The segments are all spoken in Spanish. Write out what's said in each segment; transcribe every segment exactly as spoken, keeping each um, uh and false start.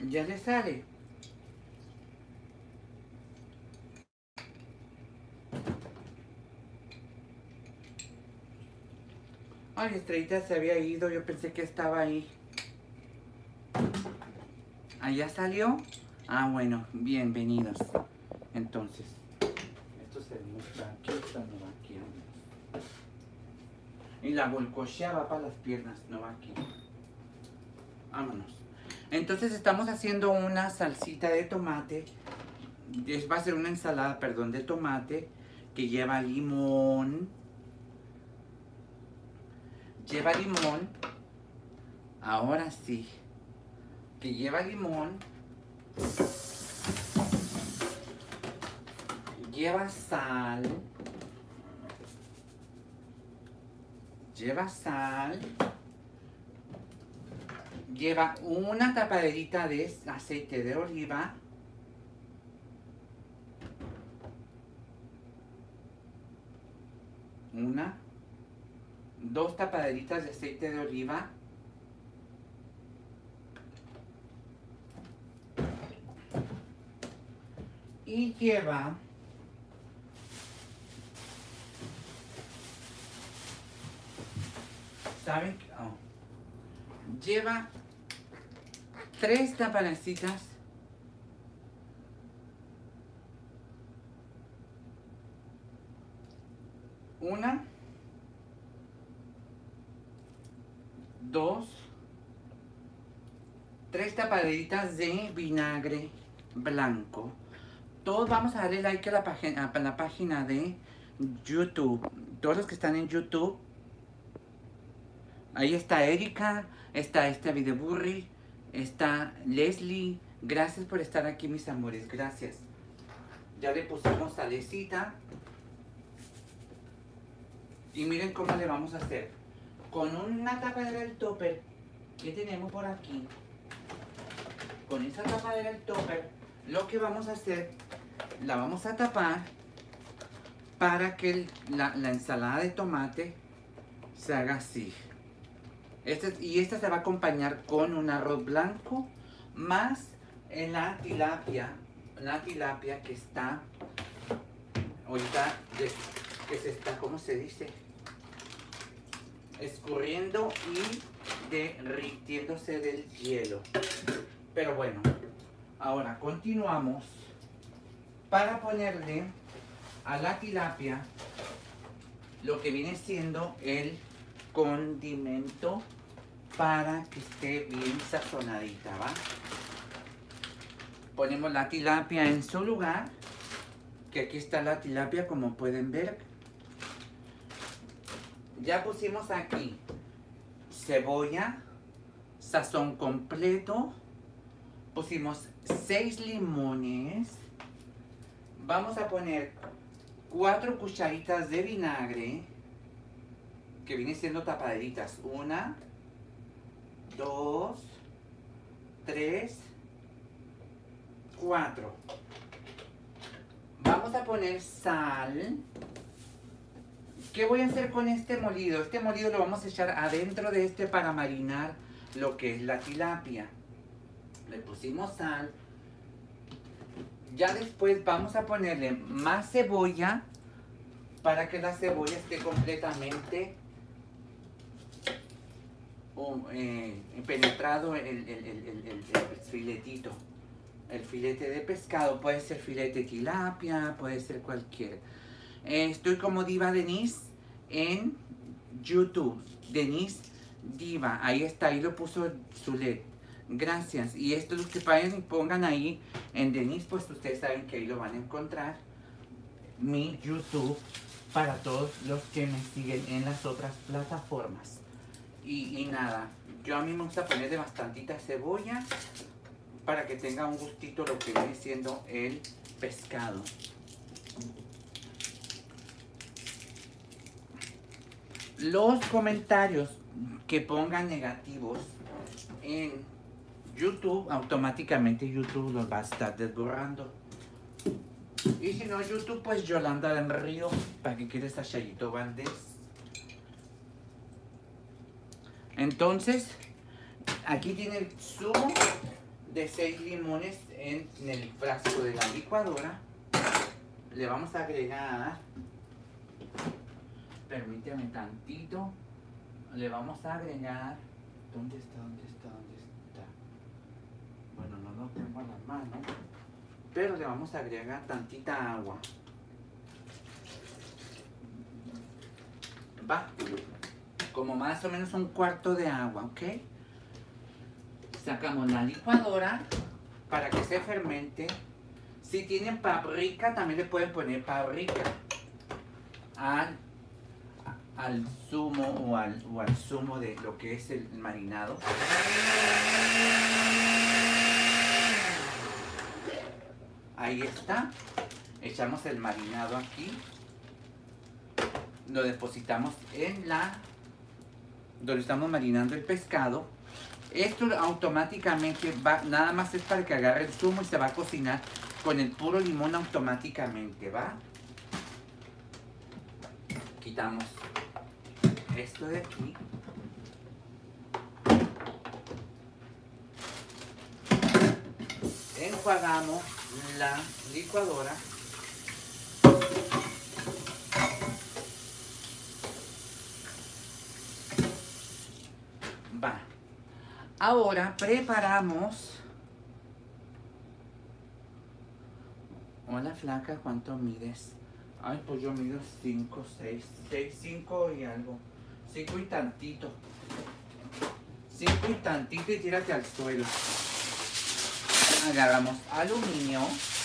Ya le sale. Ay, Estrellita se había ido, yo pensé que estaba ahí. ¿Allá salió? Ah, bueno, bienvenidos. Entonces, esto se muestra aquí, esta no va aquí. Y la volcochea va para las piernas, no va aquí. Vámonos. Entonces estamos haciendo una salsita de tomate. Es, va a ser una ensalada, perdón, de tomate que lleva limón. Lleva limón. Ahora sí. Que lleva limón. Lleva sal. Lleva sal. Lleva una tapaderita de aceite de oliva. Una. Dos tapaderitas de aceite de oliva. Y lleva ¿saben? Oh. Lleva tres tapaderitas una, dos, tres tapaderitas de vinagre blanco. Todos vamos a darle like a la página, a la página de YouTube. Todos los que están en YouTube. Ahí está Erika, está esta Videburri, está Leslie. Gracias por estar aquí, mis amores, gracias. Ya le pusimos salecita. Y miren cómo le vamos a hacer. Con una tapadera del topper que tenemos por aquí. Con esa tapadera del topper, lo que vamos a hacer, la vamos a tapar para que el, la, la ensalada de tomate se haga así. Este, y esta se va a acompañar con un arroz blanco más en la tilapia, la tilapia que está ahorita, de, que se está, ¿cómo se dice? Escurriendo y derritiéndose del hielo. Pero bueno, ahora continuamos para ponerle a la tilapia lo que viene siendo el condimento para que esté bien sazonadita, ¿va? Ponemos la tilapia en su lugar, que aquí está la tilapia como pueden ver. Ya pusimos aquí cebolla, sazón completo, pusimos seis limones, vamos a poner cuatro cucharitas de vinagre, que viene siendo tapaderitas, una, dos, tres, cuatro. Vamos a poner sal. ¿Qué voy a hacer con este molido? Este molido lo vamos a echar adentro de este para marinar lo que es la tilapia. Le pusimos sal. Ya después vamos a ponerle más cebolla para que la cebolla esté completamente um, eh, penetrado el, el, el, el, el, el filetito. El filete de pescado, puede ser filete de tilapia, puede ser cualquiera. Eh, estoy como Diva Denise en YouTube. Denise Diva, ahí está, ahí lo puso Zulet. Gracias. Y esto los que vayan y pongan ahí en Denise, pues ustedes saben que ahí lo van a encontrar. Mi YouTube para todos los que me siguen en las otras plataformas. Y, y nada, yo a mí me gusta ponerle bastantita cebolla para que tenga un gustito lo que viene siendo el pescado. Los comentarios que pongan negativos en YouTube, automáticamente YouTube los va a estar desborrando. Y si no YouTube, pues Yolanda del Río, para que quieres a Chayito Valdés. Entonces, aquí tienen su de seis limones en, en el frasco de la licuadora. Le vamos a agregar, permíteme tantito, le vamos a agregar, ¿dónde está? ¿Dónde está? ¿Dónde está? Bueno, no lo tengo a la mano, pero le vamos a agregar tantita agua. Va, como más o menos un cuarto de agua, ¿ok? Sacamos la licuadora para que se fermente. Si tienen paprika, también le pueden poner paprika al, al zumo o al, o al zumo de lo que es el marinado. Ahí está. Echamos el marinado aquí. Lo depositamos en la... donde estamos marinando el pescado. Esto automáticamente va, nada más es para que agarre el zumo y se va a cocinar con el puro limón automáticamente, ¿va? Quitamos esto de aquí. Enjuagamos la licuadora. Va. Ahora preparamos. Hola flaca, ¿cuánto mides? Ay, pues yo mido cinco, seis, seis, cinco y algo. cinco y tantito. cinco y tantito y tírate al suelo. Agarramos aluminio.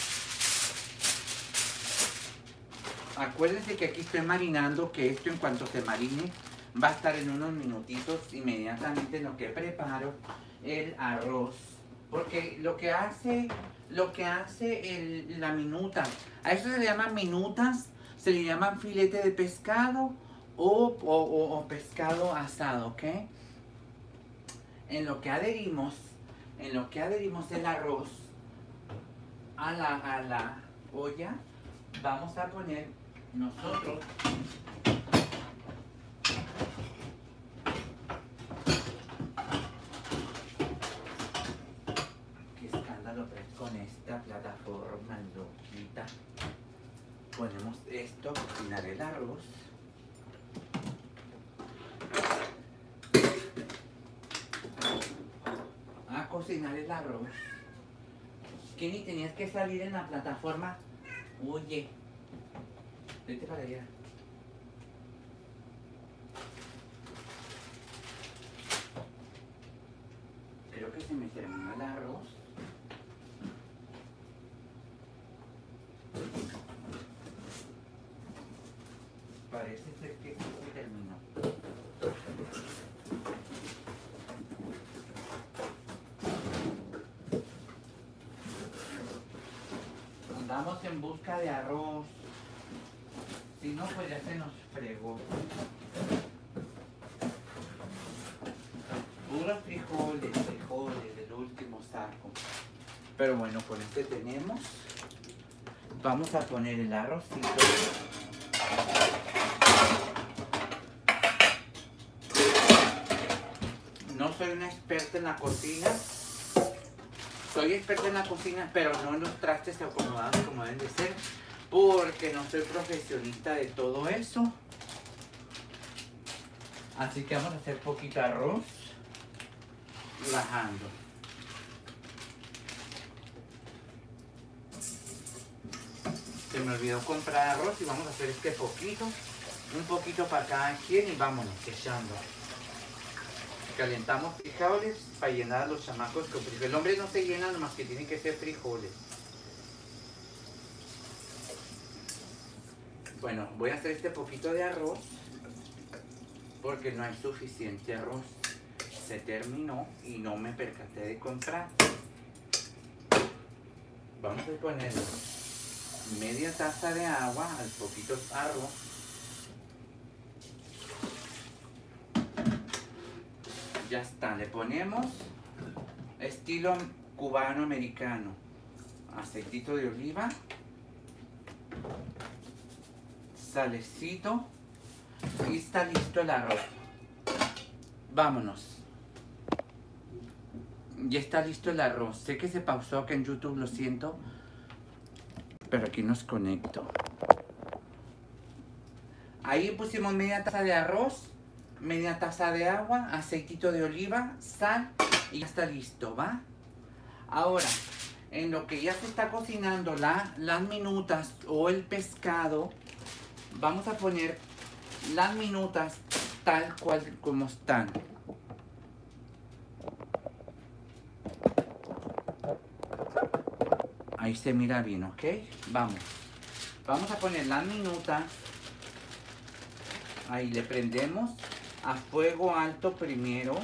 Acuérdense que aquí estoy marinando, que esto en cuanto se marine va a estar en unos minutitos inmediatamente en lo que preparo el arroz. Porque lo que hace, lo que hace el, la minuta, a eso se le llaman minutas, se le llaman filete de pescado o, o, o, o pescado asado, ¿ok? En lo que adherimos, en lo que adherimos el arroz a la, a la olla, vamos a poner nosotros con esta plataforma loquita. Ponemos esto a cocinar el arroz. A cocinar el arroz. Kenny, tenías que salir en la plataforma. Oye, vete para allá. Creo que se me terminó el arroz. Parece ser que se terminó. Andamos en busca de arroz. Si no, pues ya se nos fregó. Puros frijoles, frijoles del último saco. Pero bueno, con este tenemos. Vamos a poner el arrocito. No soy una experta en la cocina. Soy experta en la cocina, pero no en los trastes acomodados como deben de ser, porque no soy profesionista de todo eso. Así que vamos a hacer poquito arroz y bajando. Se me olvidó comprar arroz y vamos a hacer este poquito, un poquito para cada quien y vámonos echando. Calentamos frijoles para llenar a los chamacos con frijoles. El hombre no se llena nomás que tiene que ser frijoles. Bueno, voy a hacer este poquito de arroz porque no hay suficiente arroz. Se terminó y no me percaté de comprar. Vamos a poner media taza de agua al poquito arroz. Ya está, le ponemos estilo cubano-americano, aceitito de oliva, salecito y está listo el arroz. Vámonos. Ya está listo el arroz. Sé que se pausó acá en YouTube, lo siento. Pero aquí nos conecto. Ahí pusimos media taza de arroz, media taza de agua, aceitito de oliva, sal y ya está listo, ¿va? Ahora, en lo que ya se está cocinando la, las minutas o el pescado, vamos a poner las minutas tal cual como están. Ahí se mira bien, ¿ok? Vamos. Vamos a poner las minutas. Ahí le prendemos a fuego alto primero.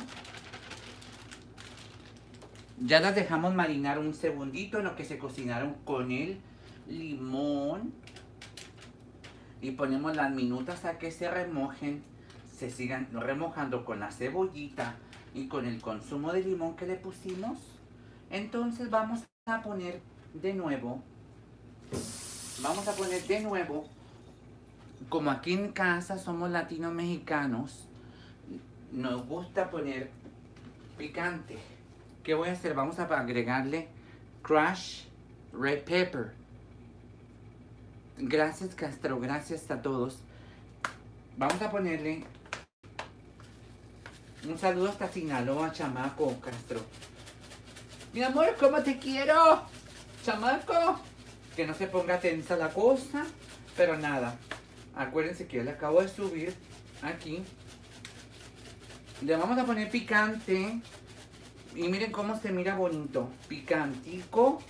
Ya las dejamos marinar un segundito en lo que se cocinaron con el limón. Y ponemos las minutas a que se remojen. Se sigan remojando con la cebollita y con el consumo de limón que le pusimos. Entonces vamos a poner de nuevo. Vamos a poner de nuevo. Como aquí en casa somos latinos mexicanos, nos gusta poner picante. ¿Qué voy a hacer? Vamos a agregarle crushed red pepper. Gracias, Castro, gracias a todos. Vamos a ponerle un saludo hasta Sinaloa, chamaco, Castro. Mi amor, ¿cómo te quiero? Chamaco. Que no se ponga tensa la cosa, pero nada. Acuérdense que yo le acabo de subir aquí. Le vamos a poner picante. Y miren cómo se mira bonito. Picantico.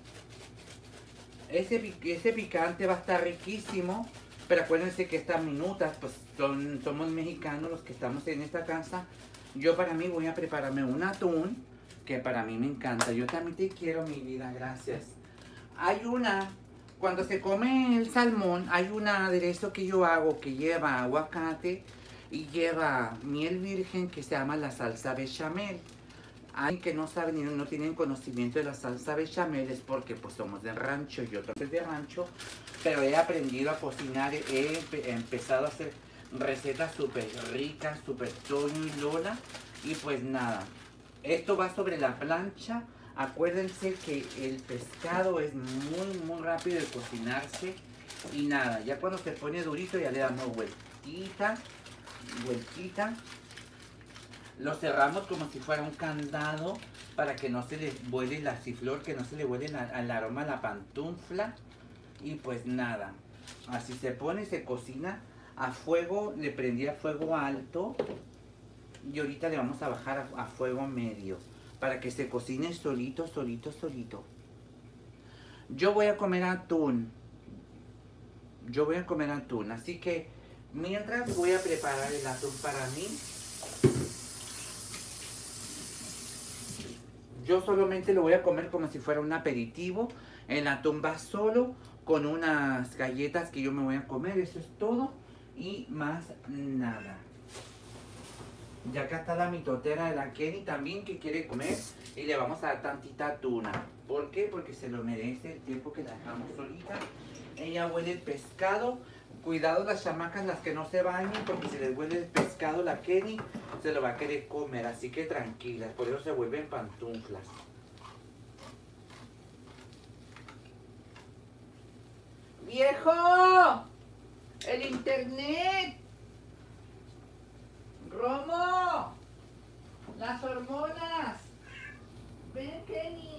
Ese, ese picante va a estar riquísimo. Pero acuérdense que estas minutas, pues son, somos mexicanos los que estamos en esta casa. Yo para mí voy a prepararme un atún, que para mí me encanta. Yo también te quiero, mi vida, gracias. Hay una... Cuando se come el salmón, hay un aderezo que yo hago que lleva aguacate y lleva miel virgen que se llama la salsa bechamel. Hay que no saben y no tienen conocimiento de la salsa bechamel es porque pues somos del rancho, yo también soy de rancho, pero he aprendido a cocinar, he empezado a hacer recetas súper ricas, súper Toño y Lola y pues nada, esto va sobre la plancha. Acuérdense que el pescado es muy muy rápido de cocinarse y nada, ya cuando se pone durito ya le damos vueltita, vueltita. Lo cerramos como si fuera un candado para que no se le vuele la ciflor, que no se le vuele al aroma a la pantufla. Y pues nada, así se pone, se cocina a fuego, le prendí a fuego alto y ahorita le vamos a bajar a, a fuego medio. Para que se cocine solito, solito, solito. Yo voy a comer atún. Yo voy a comer atún. Así que mientras voy a preparar el atún para mí. Yo solamente lo voy a comer como si fuera un aperitivo. El atún va solo con unas galletas que yo me voy a comer. Eso es todo. Y más nada. Ya acá está la mitotera de la Kenny también que quiere comer y le vamos a dar tantita tuna. ¿Por qué? Porque se lo merece el tiempo que la dejamos solita. Ella huele el pescado. Cuidado las chamacas, las que no se bañen, porque si les huele el pescado la Kenny se lo va a querer comer. Así que tranquilas, por eso se vuelven pantuflas. ¡Viejo! ¡El internet! ¡Romo! ¡Las hormonas! ¡Ven, Kenny!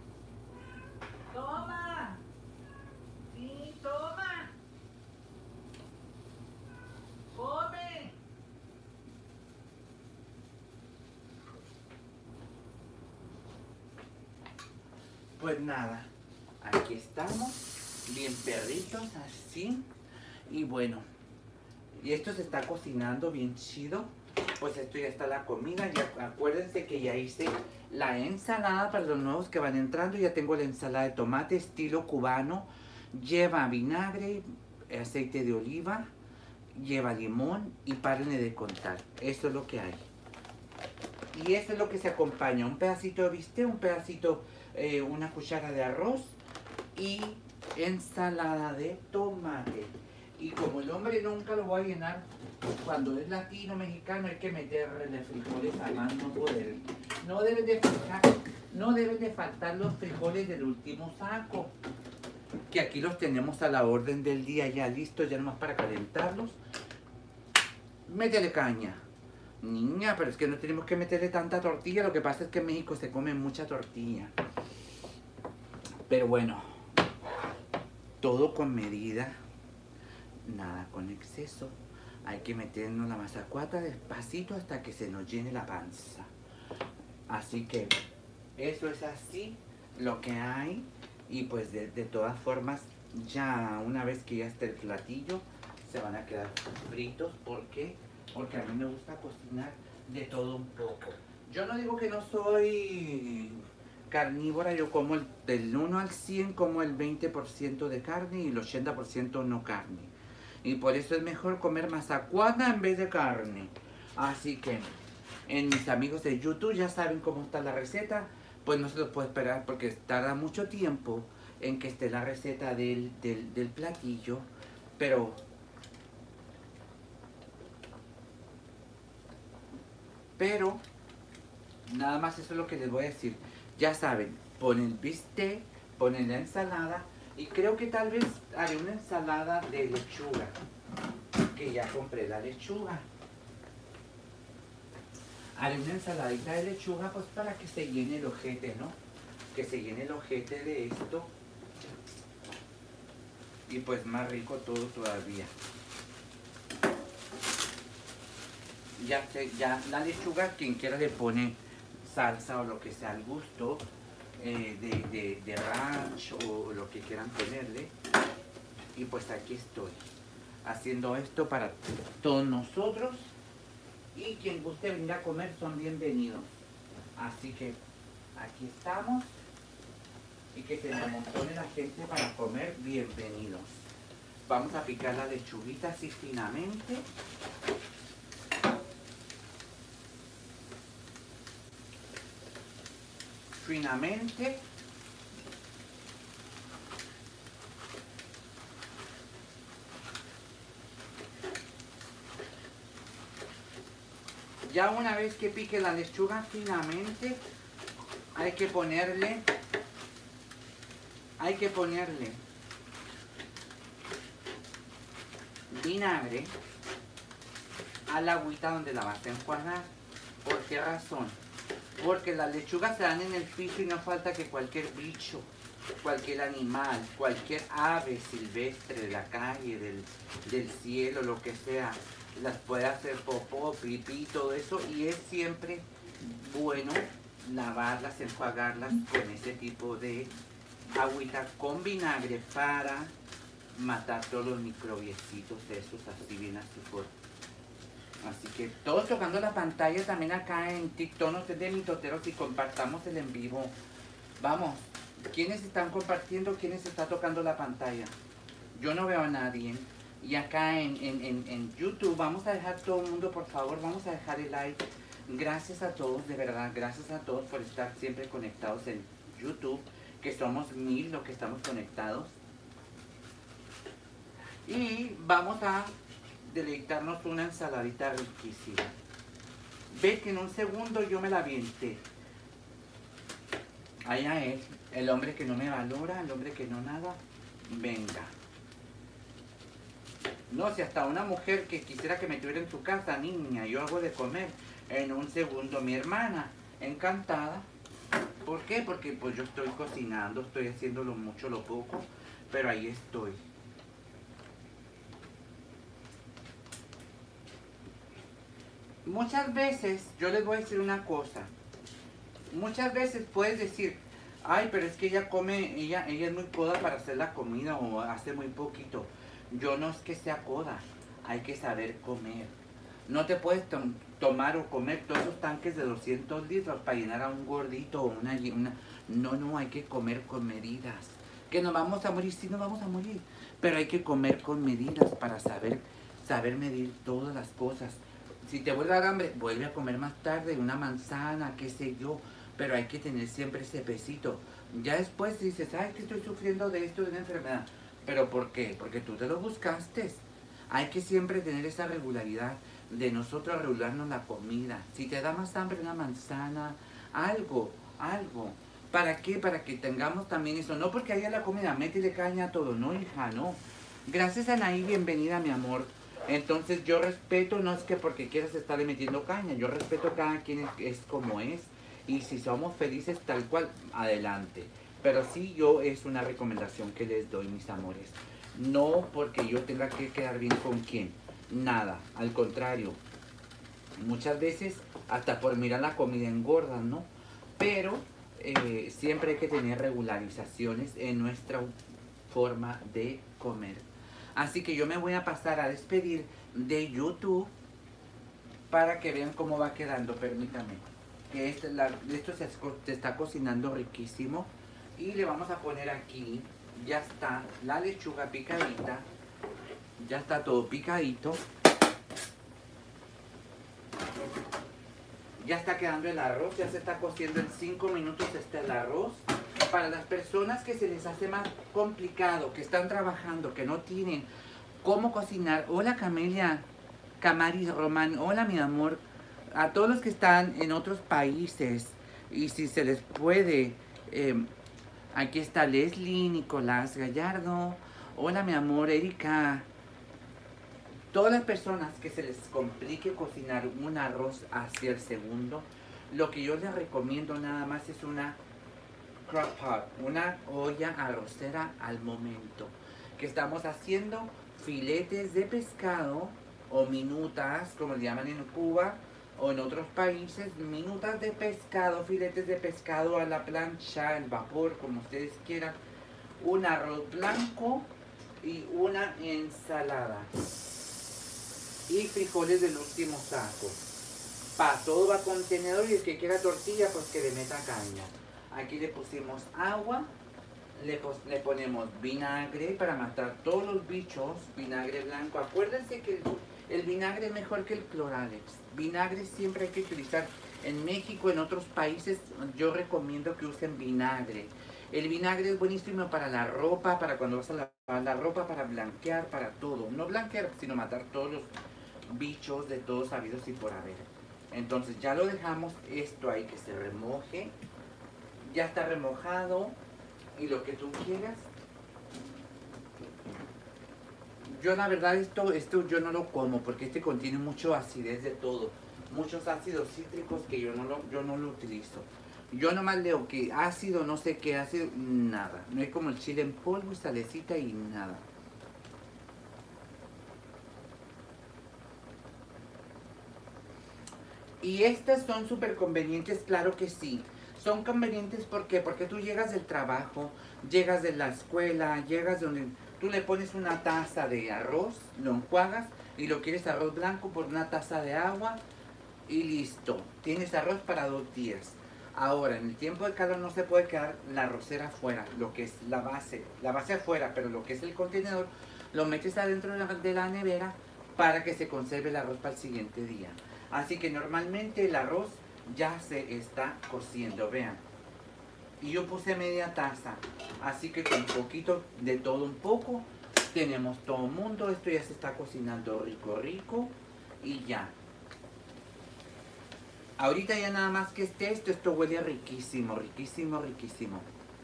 ¡Toma! ¡Sí, toma! ¡Come! Pues nada, aquí estamos, bien perritos, así. Y bueno, y esto se está cocinando bien chido. Pues esto ya está la comida. Ya acuérdense que ya hice la ensalada para los nuevos que van entrando. Ya tengo la ensalada de tomate estilo cubano. Lleva vinagre, aceite de oliva, lleva limón y párenle de contar. Eso es lo que hay. Y eso es lo que se acompaña. Un pedacito de bistec, un pedacito, eh, una cuchara de arroz y ensalada de tomate. Y como el hombre nunca lo voy a llenar, cuando es latino, mexicano, hay que meterle frijoles a más no poder. No deben de faltar, no deben de faltar los frijoles del último saco. Que aquí los tenemos a la orden del día ya listos, ya nomás para calentarlos. Métele caña. Niña, pero es que no tenemos que meterle tanta tortilla. Lo que pasa es que en México se come mucha tortilla. Pero bueno, todo con medida, nada con exceso. Hay que meternos la mazacuata despacito hasta que se nos llene la panza. Así que eso es así lo que hay. Y pues de, de todas formas, ya una vez que ya esté el platillo, se van a quedar fritos. ¿Por qué? Porque a mí me gusta cocinar de todo un poco. Yo no digo que no soy carnívora, yo como el, del uno al cien, como el veinte por ciento de carne y el ochenta por ciento no carne. Y por eso es mejor comer mazacuata en vez de carne. Así que en mis amigos de YouTube ya saben cómo está la receta. Pues no se lo puedo esperar porque tarda mucho tiempo en que esté la receta del, del, del platillo. Pero Pero nada más eso es lo que les voy a decir. Ya saben, ponen el bistec, ponen la ensalada y creo que tal vez haré una ensalada de lechuga. Que ya compré la lechuga. Haré una ensaladita de lechuga pues para que se llene el ojete, ¿no? Que se llene el ojete de esto. Y pues más rico todo todavía. Ya, ya la lechuga, quien quiera le pone salsa o lo que sea al gusto, eh, de, de, de ranch o lo que quieran ponerle. Y pues aquí estoy, haciendo esto para todos nosotros. Y quien guste venir a comer son bienvenidos. Así que aquí estamos. Y que se me amontone la gente para comer, bienvenidos. Vamos a picar la lechuguita así finamente. Finamente. Ya una vez que pique la lechuga finamente, hay que ponerle, hay que ponerle vinagre al agüita donde la vas a enjuagar. ¿Por qué razón? Porque las lechugas se dan en el piso y no falta que cualquier bicho, cualquier animal, cualquier ave silvestre de la calle, del, del cielo, lo que sea, las puede hacer popó, pipí, todo eso. Y es siempre bueno lavarlas, enjuagarlas con ese tipo de agüita con vinagre para matar todos los microbiecitos esos así bien a su forma. Así que todos tocando la pantalla también acá en TikTok, no sé de mitoteros, y compartamos el en vivo. Vamos, ¿quiénes están compartiendo? ¿Quiénes está tocando la pantalla? Yo no veo a nadie. Y acá en, en, en, en YouTube, vamos a dejar todo el mundo, por favor, vamos a dejar el like. Gracias a todos, de verdad, gracias a todos por estar siempre conectados en YouTube, que somos mil los que estamos conectados. Y vamos a deleitarnos una ensaladita riquísima. Ve que en un segundo yo me la avienté. Allá es el hombre que no me valora, el hombre que no nada. Venga. No, si hasta una mujer que quisiera que me tuviera en su casa, niña, yo hago de comer en un segundo. Mi hermana, encantada. ¿Por qué? Porque pues yo estoy cocinando, estoy haciendo lo mucho, lo poco, pero ahí estoy. Muchas veces, yo les voy a decir una cosa. Muchas veces puedes decir, ay, pero es que ella come, ella, ella es muy coda para hacer la comida o hace muy poquito. Yo no es que sea coda, hay que saber comer. No te puedes tom tomar o comer todos esos tanques de doscientos litros para llenar a un gordito o una, una... No, no, hay que comer con medidas. Que nos vamos a morir, sí nos vamos a morir. Pero hay que comer con medidas para saber, saber medir todas las cosas. Si te vuelve a dar hambre, vuelve a comer más tarde, una manzana, qué sé yo. Pero hay que tener siempre ese pesito. Ya después dices, ay, que estoy sufriendo de esto, de una enfermedad. ¿Pero por qué? Porque tú te lo buscaste. Hay que siempre tener esa regularidad de nosotros regularnos la comida. Si te da más hambre una manzana, algo, algo. ¿Para qué? Para que tengamos también eso. No porque haya la comida, métele caña a todo. No, hija, no. Gracias, Anaí, bienvenida, mi amor. Entonces yo respeto, no es que porque quieras estarle metiendo caña, yo respeto cada quien es, es como es. Y si somos felices tal cual, adelante. Pero sí, yo es una recomendación que les doy, mis amores. No porque yo tenga que quedar bien con quién. Nada, al contrario. Muchas veces hasta por mirar la comida engorda, ¿no? Pero eh, siempre hay que tener regularizaciones en nuestra forma de comer. Así que yo me voy a pasar a despedir de YouTube para que vean cómo va quedando. Permítanme. Que este, la, esto se, se está cocinando riquísimo. Y le vamos a poner aquí, ya está la lechuga picadita. Ya está todo picadito. Ya está quedando el arroz, ya se está cociendo en cinco minutos está el arroz. Para las personas que se les hace más complicado, que están trabajando, que no tienen cómo cocinar. Hola Camelia, Camaris Román, hola mi amor. A todos los que están en otros países y si se les puede, eh, aquí está Leslie, Nicolás Gallardo, hola mi amor, Erika. Todas las personas que se les complique cocinar un arroz hacia el segundo, lo que yo les recomiendo nada más es una crock pot, una olla arrocera al momento. Que estamos haciendo filetes de pescado o minutas, como le llaman en Cuba o en otros países, minutas de pescado, filetes de pescado a la plancha, al vapor, como ustedes quieran. Un arroz blanco y una ensalada. Y frijoles del último saco. Pa, todo va a contenedor y el que quiera tortilla, pues que le meta caña. Aquí le pusimos agua, le, le ponemos vinagre para matar todos los bichos, vinagre blanco. Acuérdense que el, el vinagre es mejor que el Cloralex. Vinagre siempre hay que utilizar. En México, en otros países, yo recomiendo que usen vinagre. El vinagre es buenísimo para la ropa, para cuando vas a lavar la ropa, para blanquear, para todo. No blanquear, sino matar todos los bichos de todos sabidos y por haber. Entonces ya lo dejamos esto ahí que se remoje. Ya está remojado. Y lo que tú quieras. Yo la verdad esto, esto yo no lo como porque este contiene mucho acidez de todo. Muchos ácidos cítricos que yo no lo, yo no lo utilizo. Yo nomás leo que ácido, no sé qué ácido, nada. No es como el chile en polvo y salecita y nada. Y estas son súper convenientes, claro que sí. Son convenientes ¿por qué? Porque tú llegas del trabajo, llegas de la escuela, llegas donde tú le pones una taza de arroz, lo enjuagas y lo quieres arroz blanco por una taza de agua y listo. Tienes arroz para dos días. Ahora, en el tiempo de calor no se puede quedar la arrocera afuera, lo que es la base, la base afuera, pero lo que es el contenedor, lo metes adentro de la, de la nevera para que se conserve el arroz para el siguiente día. Así que normalmente el arroz ya se está cociendo, vean. Y yo puse media taza, así que con un poquito de todo un poco, tenemos todo el mundo. Esto ya se está cocinando rico, rico y ya. Ahorita ya nada más que esté esto, esto huele riquísimo, riquísimo, riquísimo.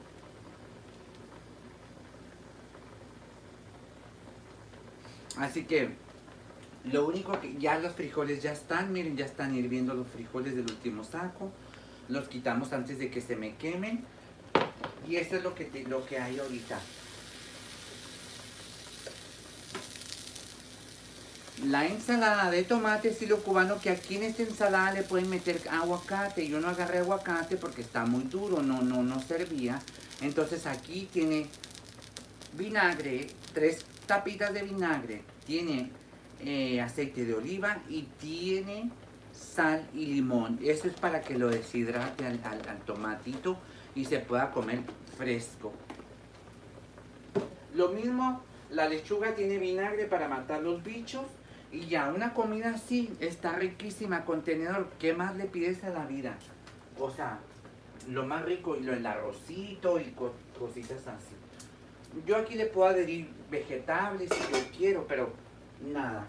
Así que lo único que ya los frijoles ya están, miren, ya están hirviendo los frijoles del último saco. Los quitamos antes de que se me quemen. Y eso es lo que, te, lo que hay ahorita. La ensalada de tomate estilo cubano, que aquí en esta ensalada le pueden meter aguacate. Yo no agarré aguacate porque está muy duro, no, no, no servía. Entonces aquí tiene vinagre, tres tapitas de vinagre. Tiene eh, aceite de oliva y tiene sal y limón. Eso es para que lo deshidrate al, al, al tomatito y se pueda comer fresco. Lo mismo, la lechuga tiene vinagre para matar los bichos. Y ya, una comida así está riquísima, contenedor. ¿Qué más le pides a la vida? O sea, lo más rico, el arrocito y co cositas así. Yo aquí le puedo adherir vegetales si yo quiero, pero nada.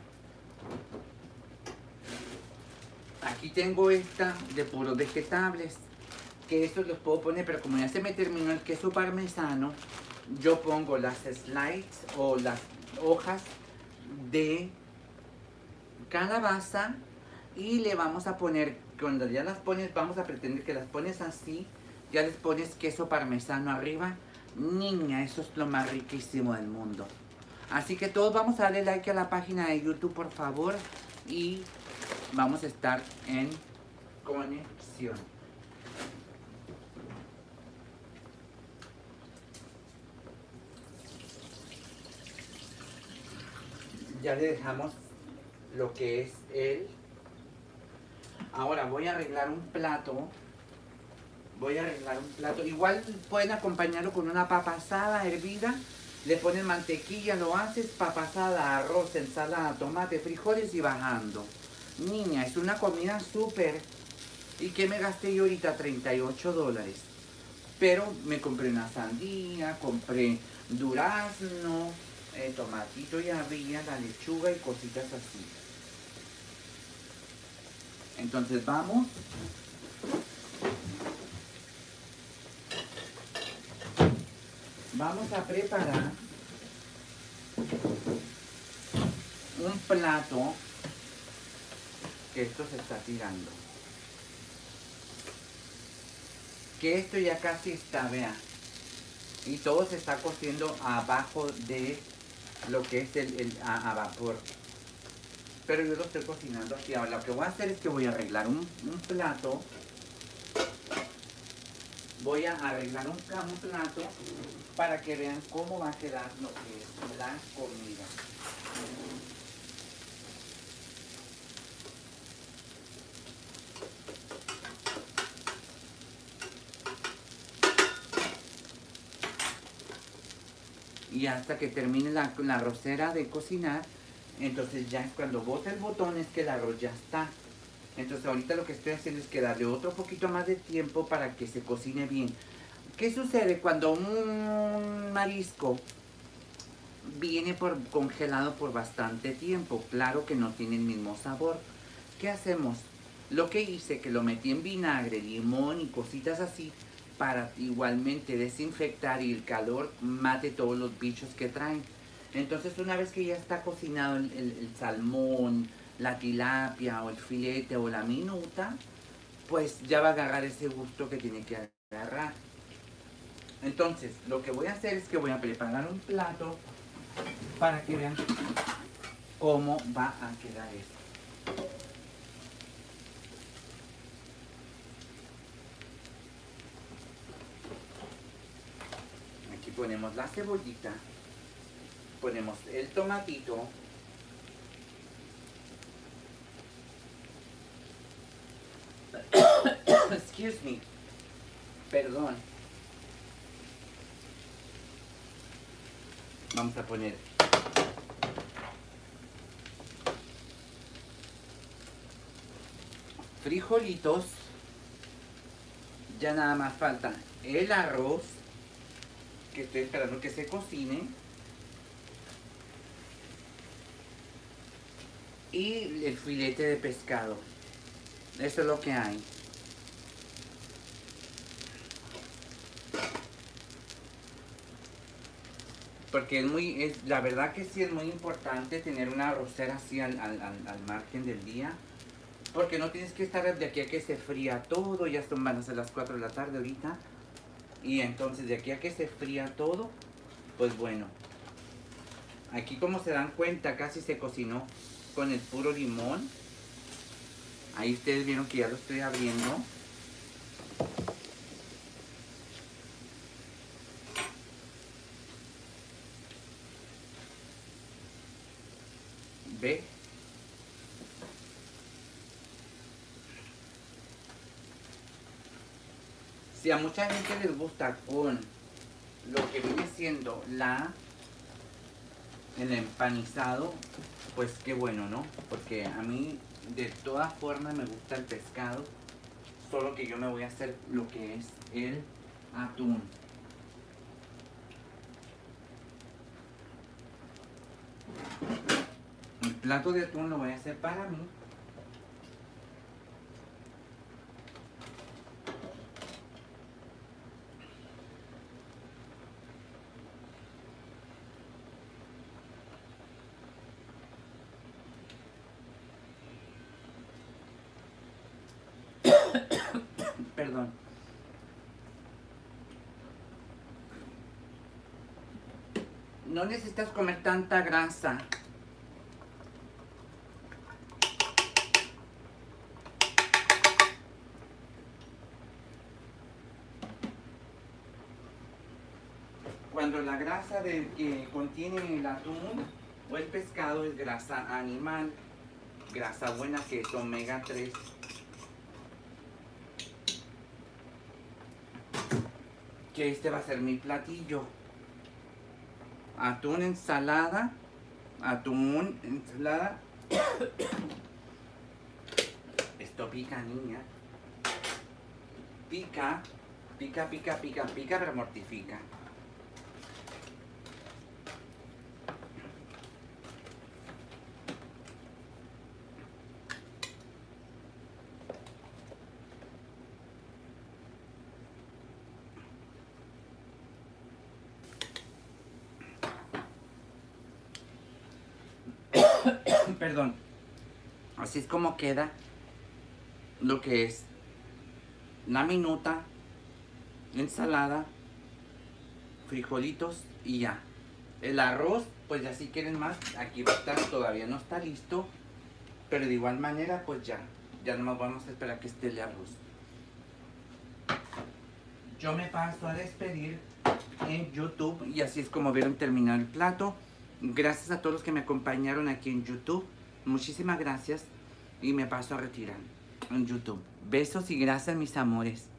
Aquí tengo esta de puros vegetales. que estos los puedo poner, pero como ya se me terminó el queso parmesano, yo pongo las slides o las hojas de calabaza y le vamos a poner, cuando ya las pones, vamos a pretender que las pones así, ya les pones queso parmesano arriba. Niña, eso es lo más riquísimo del mundo. Así que todos vamos a darle like a la página de YouTube, por favor, y vamos a estar en conexión. Ya le dejamos lo que es el... Ahora voy a arreglar un plato. Voy a arreglar un plato. Igual pueden acompañarlo con una papa asada hervida. Le ponen mantequilla, lo haces, papa asada, arroz, ensalada, tomate, frijoles y bajando. Niña, es una comida súper. ¿Y qué me gasté yo ahorita? treinta y ocho dólares. Pero me compré una sandía, compré durazno, eh, tomatito y había, la lechuga y cositas así. Entonces vamos. Vamos a preparar un plato que esto se está tirando. Que esto ya casi está, vean. Y todo se está cociendo abajo de lo que es el, el a, a vapor. Pero yo lo estoy cocinando así. Ahora lo que voy a hacer es que voy a arreglar un, un plato. Voy a arreglar un, un plato para que vean cómo va a quedar lo que es la comida. Y hasta que termine la, la arrocera de cocinar, entonces ya es cuando bota el botón, es que el arroz ya está. Entonces ahorita lo que estoy haciendo es que darle otro poquito más de tiempo para que se cocine bien. ¿Qué sucede cuando un marisco viene por, congelado por bastante tiempo? Claro que no tiene el mismo sabor. ¿Qué hacemos? Lo que hice, que lo metí en vinagre, limón y cositas así, para igualmente desinfectar y el calor mate todos los bichos que traen. Entonces una vez que ya está cocinado el, el, el salmón, la tilapia o el filete o la minuta, pues ya va a agarrar ese gusto que tiene que agarrar. Entonces lo que voy a hacer es que voy a preparar un plato para que vean cómo va a quedar esto. Aquí ponemos la cebollita, ponemos el tomatito, excuse me, perdón. Vamos a poner frijolitos. Ya nada más falta el arroz, que estoy esperando que se cocine, y el filete de pescado. Eso es lo que hay. Porque es muy, es, la verdad que sí es muy importante tener una arrocera así al, al, al, al margen del día. Porque no tienes que estar de aquí a que se fría todo. Ya son, van a ser las cuatro de la tarde ahorita. Y entonces de aquí a que se fría todo, pues bueno. Aquí como se dan cuenta casi se cocinó con el puro limón. Ahí ustedes vieron que ya lo estoy abriendo. ¿Ve? Si a mucha gente les gusta con lo que viene siendo la el empanizado, pues qué bueno, ¿no? Porque a mí de todas formas me gusta el pescado, solo que yo me voy a hacer lo que es el atún. El plato de atún lo voy a hacer para mí. perdón. No necesitas comer tanta grasa. Cuando la grasa de, que contiene el atún o el pescado es grasa animal, grasa buena que es omega tres. Que este va a ser mi platillo. Atún, ensalada, atún, ensalada. Esto pica, niña. Pica, pica, pica, pica, pica, pero mortifica. Perdón. Así es como queda lo que es la minuta, ensalada, frijolitos y ya. El arroz, pues ya si quieren más, aquí va a estar, todavía no está listo, pero de igual manera, pues ya, ya nomás vamos a esperar que esté el arroz. Yo me paso a despedir en YouTube y así es como vieron terminar el plato. Gracias a todos los que me acompañaron aquí en YouTube. Muchísimas gracias y me paso a retirar en YouTube. Besos y gracias, mis amores.